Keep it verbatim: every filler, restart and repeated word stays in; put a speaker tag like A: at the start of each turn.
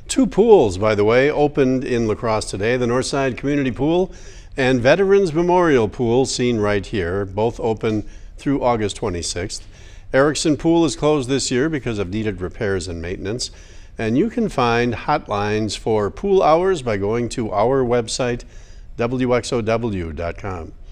A: Two pools, by the way, opened in La Crosse today. The Northside Community Pool and Veterans Memorial Pool, seen right here, both open through August twenty-sixth. Erickson Pool is closed this year because of needed repairs and maintenance. And you can find hotlines for pool hours by going to our website, W X O W dot com.